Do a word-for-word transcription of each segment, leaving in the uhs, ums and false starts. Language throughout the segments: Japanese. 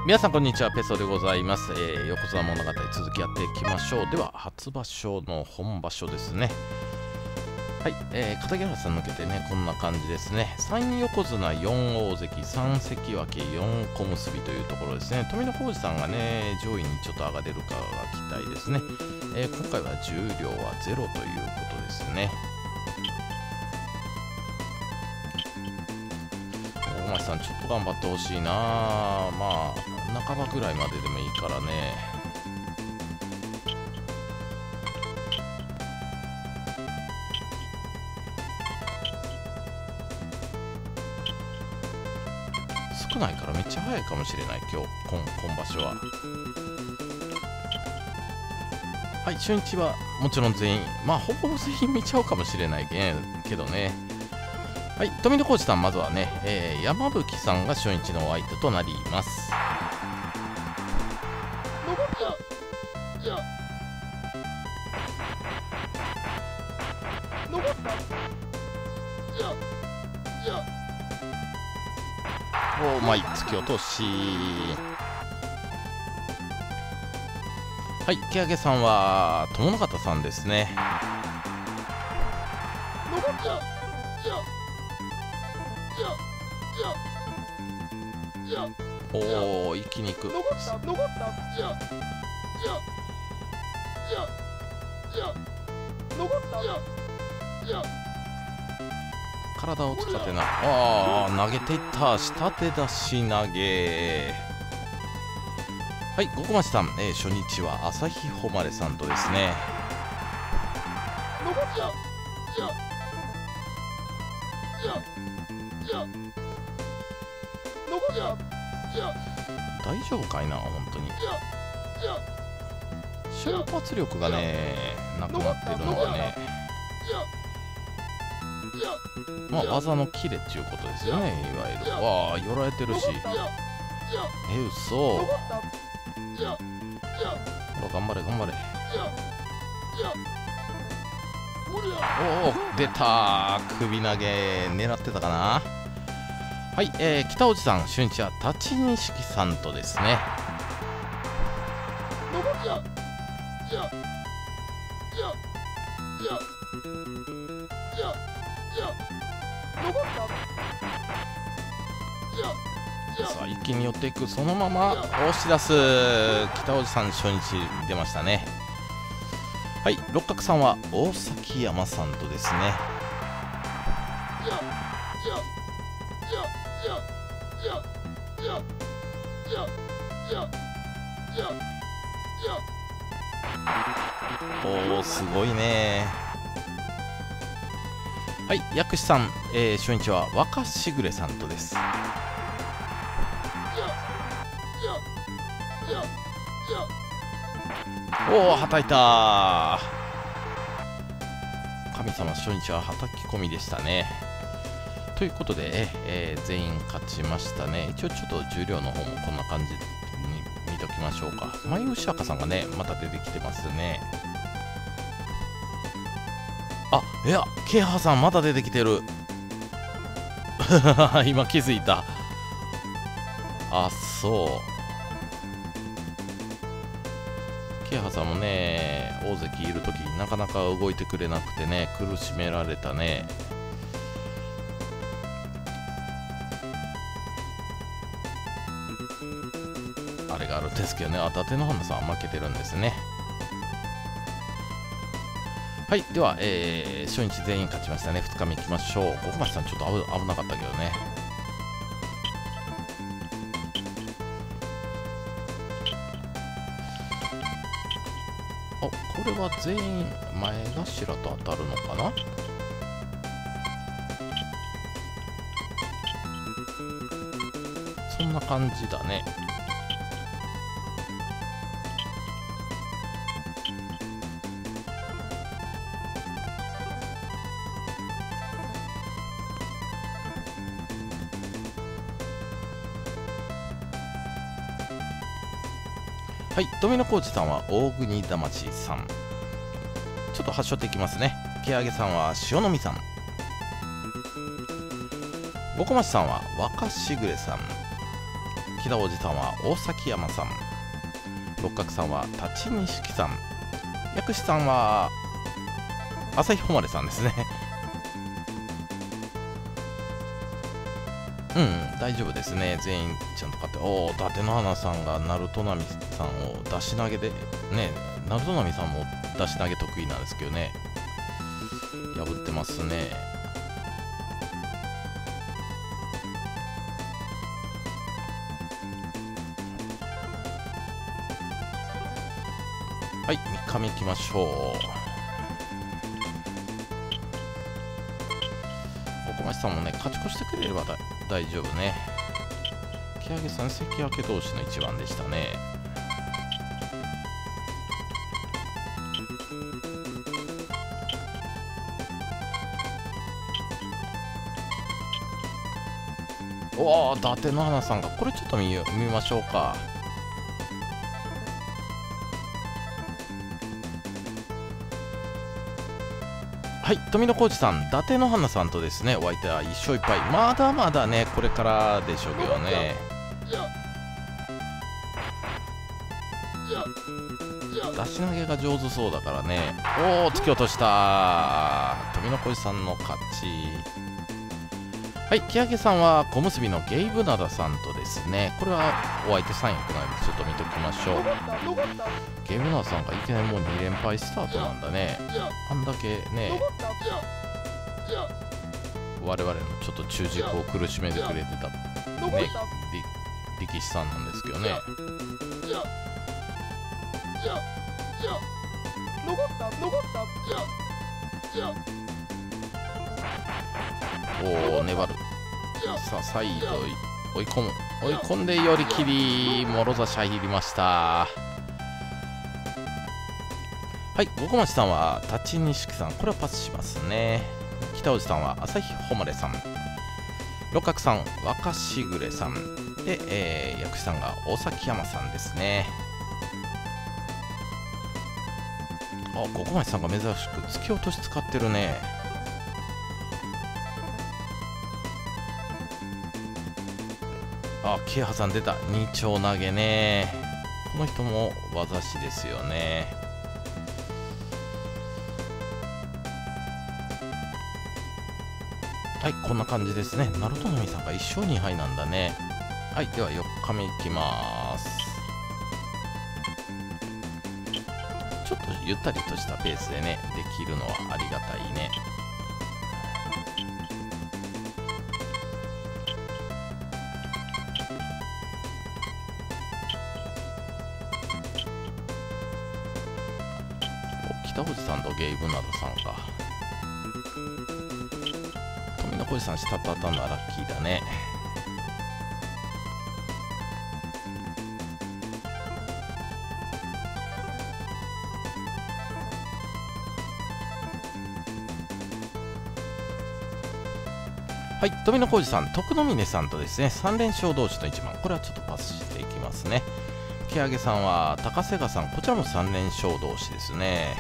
皆さんこんにちは、ペソでございます。えー、横綱物語続きやっていきましょう。では初場所の本場所ですね。はい、えー、片木原さん抜けてね、こんな感じですね。さん横綱、よん大関、さん関脇、よん小結というところですね。富野浩二さんがね、上位にちょっと上がれるかが期待ですね。えー、今回は重量はゼロということですね。大町さん、ちょっと頑張ってほしいな。まあ、半ばぐらいまででもいいからね。少ないからめっちゃ早いかもしれない、今日、今、今場所は。はい、初日はもちろん全員、まあ、ほぼ全員見ちゃうかもしれないけどね。はい、富野浩二さん、まずはね、えー、山吹さんが初日のお相手となります。おー、まあ、突き落とし。はい、木上さんは友の方さんですね。おお、一気にいく。体を使ってな、ああ、投げていった。下手出し投げ。はい、五小町さん、えー、初日は朝日誉さんとですね。大丈夫かいな、本当に。瞬発力がね、なくなってるのはね、まあ、技のキレっていうことですよね、いわゆる。わあ、寄られてるし。え、嘘。ほら、頑張れ、頑張れ。おお、出た。首投げ、狙ってたかな。はい、えー、北おじさん、初日は立ち錦さんとですね。さあ、一気に寄っていく。そのまま押し出す。北おじさん、初日出ましたね。はい、六角さんは大崎山さんとですね。おお、すごいね。はい、薬師さん、えー、初日は若しぐれさんとです。おお、はたいた。神様、初日ははたき込みでしたね。ということで、えー、全員勝ちましたね。一応ちょっと重量の方もこんな感じに見ときましょうか。眉牛若さんがね、また出てきてますね。あ、いや、ケイハさんまだ出てきてる。今気づいた。あ、そう。ケイハさんもね、大関いるときなかなか動いてくれなくてね、苦しめられたね。あれがあるんですけどね。あ、伊達の花さん負けてるんですね。はい、では、えー、初日全員勝ちましたね。ふつかめいきましょう。五小町さん、ちょっと危、危なかったけどね。あ、これは全員前頭と当たるのかな。そんな感じだね。はい、富野浩二さんは大国魂さん。ちょっと発祥っていきますね。毛上さんは塩のみさん。五小町さんは若しぐれさん。 北おじさんは大崎山さん、六角さんは立ち錦さん、薬師さんは朝日誉さんですね。うん、大丈夫ですね。全員ちゃんと勝って。おお、伊達の花さんがナルトナミさんを出し投げで、ね、ナルトナミさんも出し投げ得意なんですけどね。破ってますね。はい、みっかめいきましょう。小町さんもね、勝ち越してくれればだ大丈夫ね。木上さん、関分け同士の一番でしたね。おお、伊達の花さんが、これちょっと 見, 見ましょうか。はい、富野浩二さん、伊達の花さんとですね、お相手はいっ勝いっ敗。まだまだね、これからでしょうけどね。出し投げが上手そうだからね。おお、突き落とした。富野浩二さんの勝ち。はい、木上さんは小結のゲイブナダさんとですね、これはお相手さん役なのでちょっと見ておきましょう。ゲイブナダさんがいきなりもうに連敗スタートなんだね。あんだけね、我々のちょっと中軸を苦しめてくれてた、ね、力士さんなんですけどね。おお、粘る。さあ、サイド追い込む。追い込んで寄り切り、もろ差し入りました。はい、五小町さんは立ち錦さん、これはパスしますね。北おじさんは朝日誉さん、六角さん若しぐれさんで、えー、薬師さんが大崎山さんですね。あ、五小町さんが珍しく突き落とし使ってるね。あ、木原さん出た。二丁投げね。この人も技師ですよね。はい、こんな感じですね。ナルトのみさんがいっ勝に敗なんだね。はい、ではよっかめいきます。ちょっとゆったりとしたペースでね、できるのはありがたいね。北おじさんとゲイブナダさんか。富野浩二さん下と当たるのはラッキーだね。はい、富野浩二さん、徳野峰さんとですね、さん連勝同士の一番、これはちょっとパスしていきますね。木上さんは高瀬川さん、こちらもさん連勝同士ですね。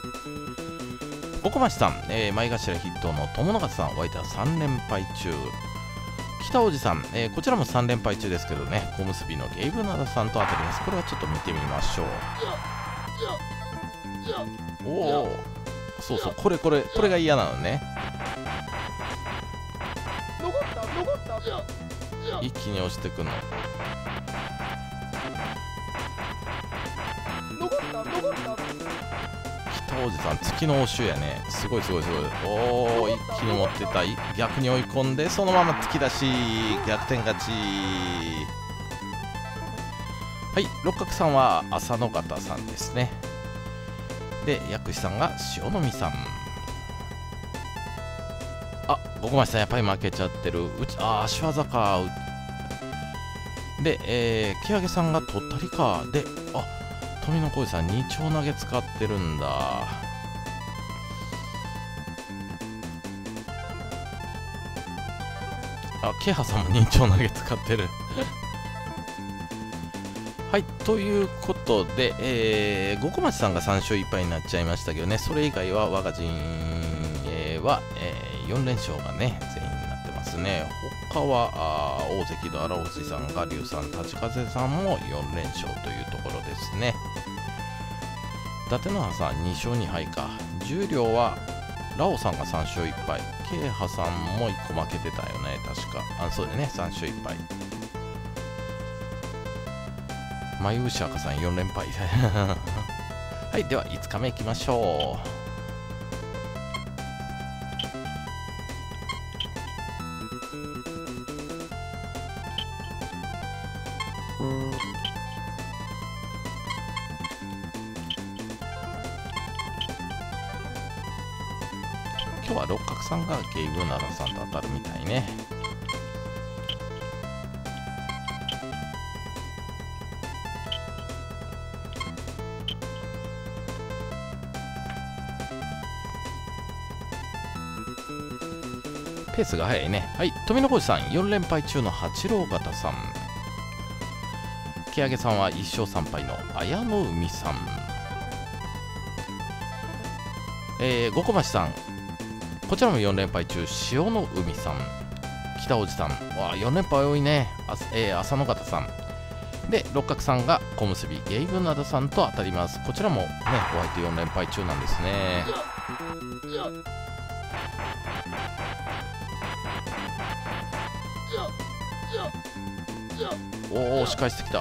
小町さん、えー、前頭筆頭の友永さん、お相手はさん連敗中。北おじさん、えー、こちらもさん連敗中ですけどね、小結のゲイブナダさんと当たります。これはちょっと見てみましょう。おお、そうそう、これこれこれが嫌なのね。一気に押してくの。北おじさん、月の応酬やね。すごいすごいすごい。おお、一気に持ってた。逆に追い込んで、そのまま突き出し、逆転勝ち。はい、六角さんは浅野方さんですね。で、薬師さんが塩野美さん。あ、五小町さんやっぱり負けちゃってる。うち、ああ、足技か。で、えー、木上さんがとったりか。で、あ、富野浩二さんに丁投げ使ってるんだ。あ、木原さんもに丁投げ使ってる。はい、ということで、えー、五小町さんがさん勝いっ敗になっちゃいましたけどね、それ以外は我が陣営は、えー、よん連勝がね、全員になってます。 ね。他はあ大関の荒星さん、我流さん、立風さんもよん連勝というところですね。伊達の葉さんに勝に敗か。十両はラオさんがさん勝いっ敗、慶波さんもいっこ負けてたよね、確か。あ、そうだね、さん勝いっ敗。マユーシャカさんよん連敗。はい、ではいつかめいきましょう。今日は六角さんがゲイブナダさんと当たるみたいね。ペースが速いね。はい、富野浩二さんよん連敗中の八郎型さん、毛上さんはいっ勝さん敗の綾の海さん、えー、五小町さんこちらもよん連敗中、塩の海さん、北おじさんわよん連敗多いね。あ、えー、浅野方さんで、六角さんが小結びゲイブナダさんと当たります。こちらもねお相手よん連敗中なんですね。おお、押し返してきた。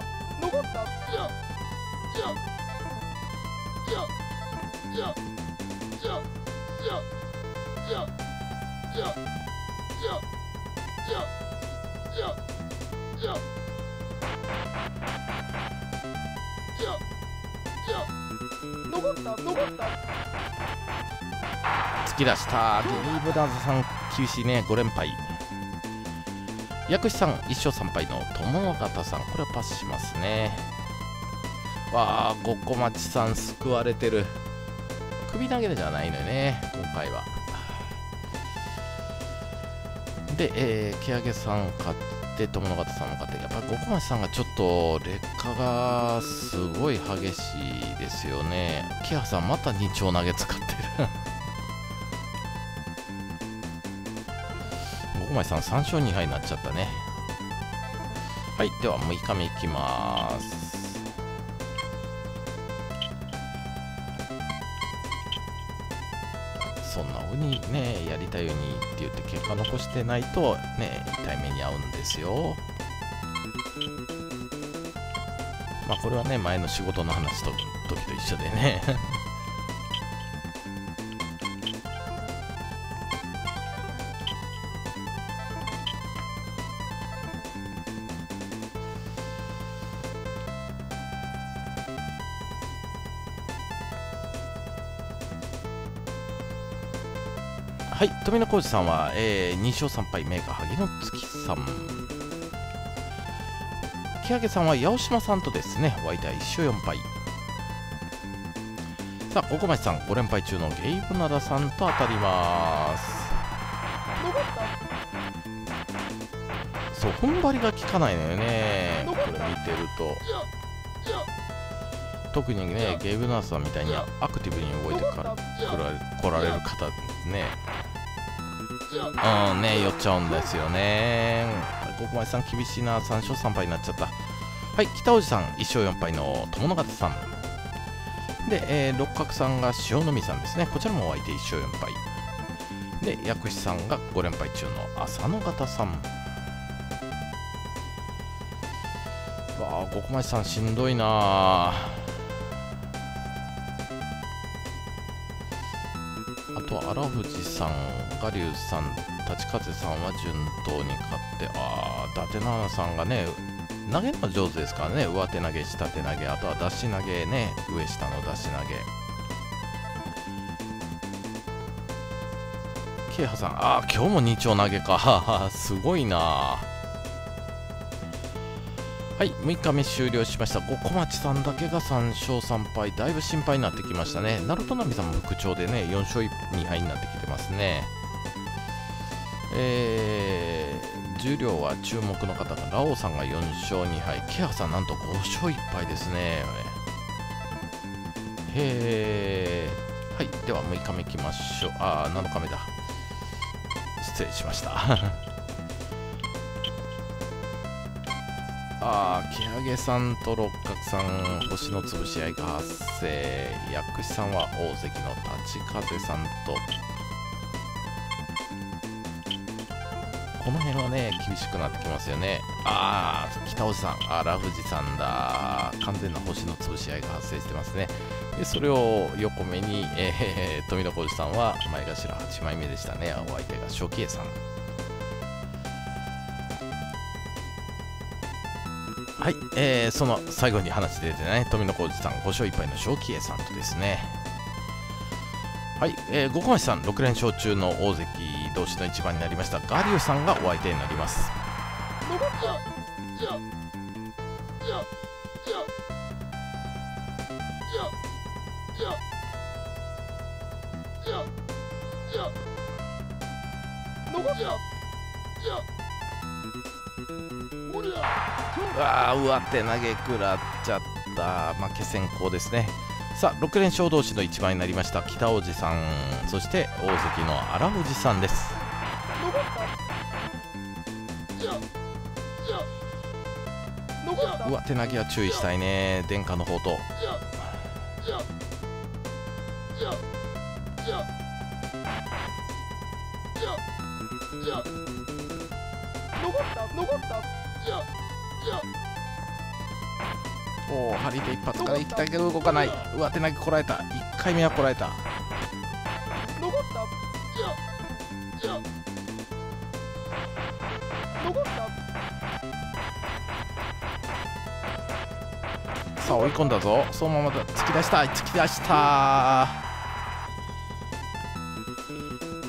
突き出した。ゲイブナダさん厳しいね、ご連敗。薬師さんいっ勝さん敗の友方さん、これはパスしますね。わあ、五小町さん救われてる。首投げじゃないのよね今回は。で、えー、毛上さん勝って友方さんも勝って、やっぱり五小町さんがちょっと劣化がすごい激しいですよね。毛羽さんまたに丁投げ使ってる。五小町さんさん勝に敗になっちゃったね。はい、ではむいかめいきます。そんな風にねやりたいようにって言って結果残してないとね痛い目に遭うんですよ。まあこれはね前の仕事の話と時と一緒でね。はい、富野浩二さんは、えー、に勝さん敗、メーカー萩の月さん、木上さんは八尾島さんとですね、お相手はいっ勝よん敗。さあ、五小町さんご連敗中のゲイブナダさんと当たります。そう、踏ん張りが効かないのよね、これ見てると。特にね、ゲイブナダさんみたいにアクティブに動いてから来られる方ね。うんね、寄っちゃうんですよね。五小町さん厳しいな、さん勝さん敗になっちゃった。はい、北おじさんいっ勝よん敗の友野方さんで、えー、六角さんが塩のみさんですね。こちらもお相手いっ勝よん敗で、薬師さんがご連敗中の浅野方さん。わあ、五小町さんしんどいな。あとは荒藤さん、我流さん、立風さんは順当に勝って、ああ、伊達奈々さんがね、投げるの上手ですからね、上手投げ、下手投げ、あとは出し投げね、上下の出し投げ。慶波さん、ああ、今日もに丁投げか、すごいな。はい、むいかめ終了しました。五小町さんだけがさん勝さん敗、だいぶ心配になってきましたね。鳴門波さんも復調でね、よん勝に敗になってきてますね。えー、十両は注目の方がラオウさんがよん勝に敗、ケアさんなんとご勝いっ敗ですね。へー、はい、ではむいかめいきましょう。あー、なのかめだ。失礼しました。 ああ、木上さんと六角さん、星の潰し合いが発生。薬師さんは大関の立風さんと。この辺はね、厳しくなってきますよね。ああ、北尾さん、荒藤さんだ。完全な星の潰し合いが発生してますね。で、それを横目に、えー、富野浩二さんは前頭はちまいめでしたね。お相手が正気栄さん。はい、えー、その最後に話出てね、富野浩二さん、ご勝いっぱいの正気栄さんとですね。はい、えー、五小橋さん、ろく連勝中の大関同士の一番になりました。ガリュウさんがお相手になります。うわー、上手投げ食らっちゃった。負け先行ですね。さあ、ろく連勝同士の一番になりました北大路さん、そして大関の荒藤さんです。上手投げは注意したいね。殿下の方とおお、張り手一発から行きたいけど動かない。上手投げこらえた。いっかいめはこらえた。さあ追い込んだぞ。そのまま突き出した。突き出した。はい、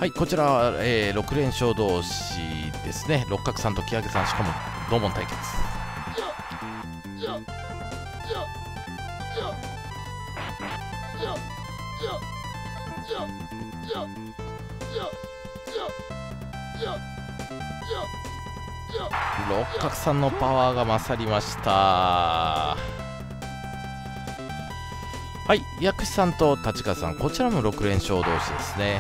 こちらは、えー、ろく連勝同士ですね。六角さんと木上さん、しかも同門対決。六角さんのパワーが勝りました。はい、薬師さんと立川さん、こちらもろく連勝同士ですね。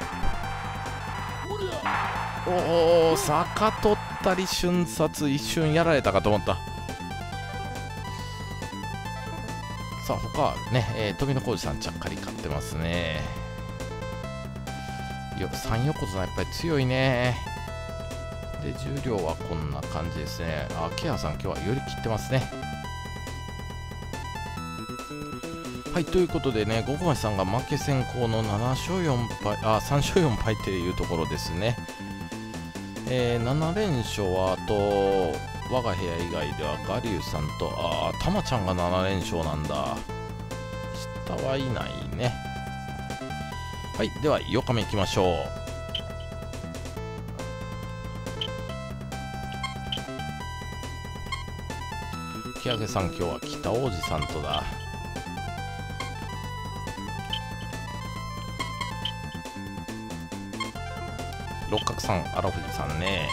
おお、坂取ったり瞬殺、一瞬やられたかと思った。さあ他ね、えー、富野浩二さんちゃっかり勝ってますね。よさん横綱やっぱり強いね。で重量はこんな感じですね。あ、ケアさん今日は寄り切ってますね。はい、ということでね、五小橋さんが負け先行のなな勝よん敗、あ、さん勝よん敗っていうところですね。えー、なな連勝はあと我が部屋以外ではガリュウさんと、ああ、たまちゃんがなな連勝なんだ。下はいないね。はい、ではよっかめいきましょう。木上さん今日は北大路さんとだ。六角さん、荒藤さんね。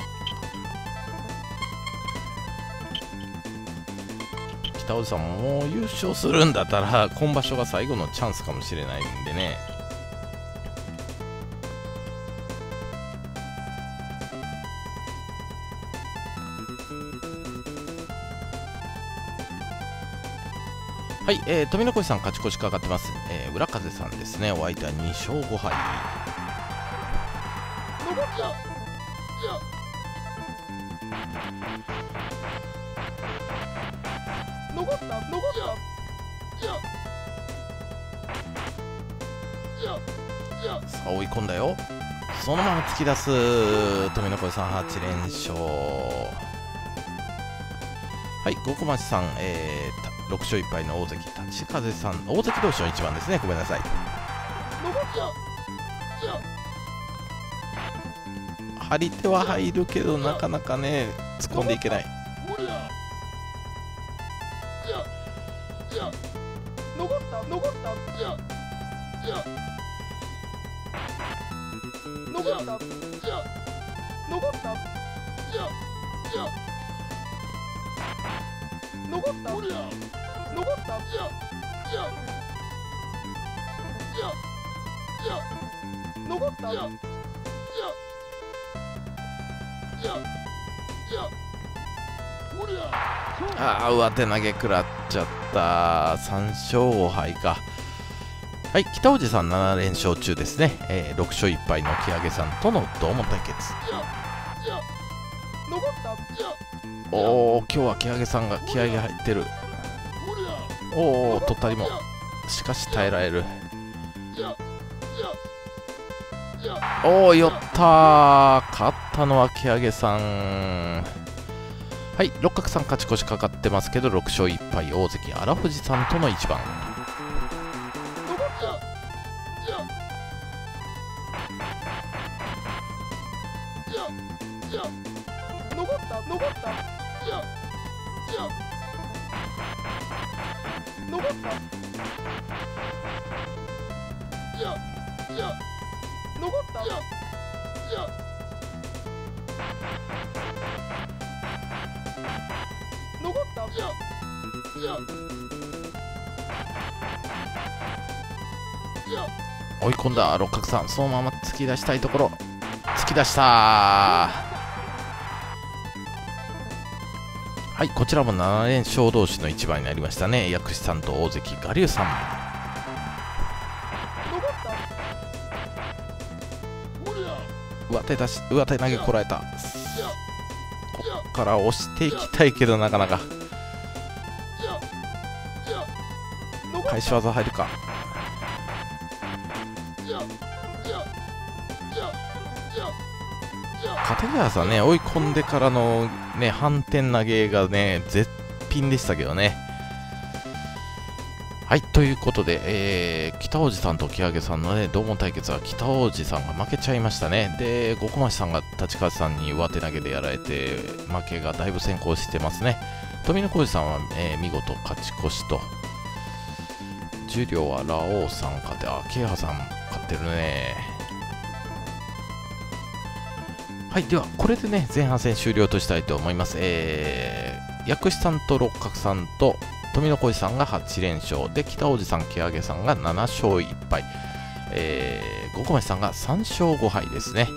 北大路さんもう優勝するんだったら今場所が最後のチャンスかもしれないんでね。はい、えー、富野浩二さん勝ち越しかかってます。えー、浦風さんですね。お相手はに勝ご敗。さあ追い込んだよ。そのまま突き出す富野浩二さんはち連勝。はい、五小町さん、えー、ろく勝いっ敗の大関立風さん、大関同士の一番ですね。ごめんなさい。張り手は入るけどなかなかね突っ込んでいけない。 ああ、上手投げ食らっちゃった。さん勝ご敗か。はい、北おじさんなな連勝中ですね。えー、ろく勝いっ敗の木上さんとの同門対決。おお、今日は木上さんが気合が入ってる。おお、とったりも。しかし耐えられる。おお、寄ったー。勝ったのは木上さん。はい、六角さん勝ち越しかかってますけど、ろく勝いっ敗、大関荒藤さんとの一番。追い込んだ六角さん、そのまま突き出したいところ。突き出したー。はい、こちらもなな連勝同士の一番になりましたね。薬師さんと大関我流さん。上手出し、上手投げこらえた。こっから押していきたいけど、なかなか返し技入るか。片桐さんね、追い込んでからのね、反転投げがね、絶品でしたけどね。はい、ということで、えー、北大路さんと木上さんのね、同門対決は北大路さんが負けちゃいましたね。で、五小町さんが立川さんに上手投げでやられて、負けがだいぶ先行してますね。富野浩二さんは、えー、見事勝ち越しと。十両はラオウさん勝って、あ、慶葉さん勝ってるね。はい、ではこれでね、前半戦終了としたいと思います。えー、薬師さんと六角さんと富野浩二さんがはち連勝で、北大路さん、木上さんがなな勝いっ敗、えー、五小町さんがさん勝ご敗ですね。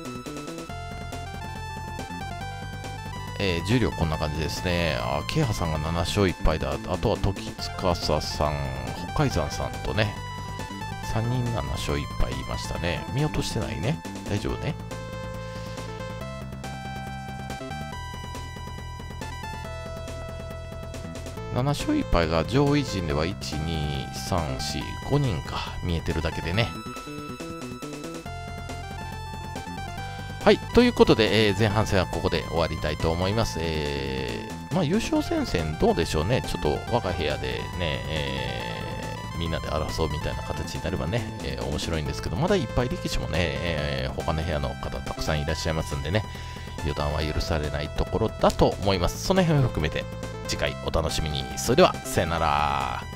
えー、十両こんな感じですね。あ、慶葉さんがなな勝いっ敗だ。あとは時司さん、北海山さんとね、さんにんなな勝いっ敗いましたね。見落としてないね。大丈夫ね。なな勝いっ敗が上位陣ではいち、に、さん、よん、ごにんか見えてるだけでね。はい、ということで、えー、前半戦はここで終わりたいと思います。えー、まあ優勝戦線どうでしょうね。ちょっと我が部屋でね、えー、みんなで争うみたいな形になればね、えー、面白いんですけど、まだいっぱい力士もね、えー、他の部屋の方たくさんいらっしゃいますんでね、予断は許されないところだと思います。その辺を含めて次回お楽しみに。それではさよなら。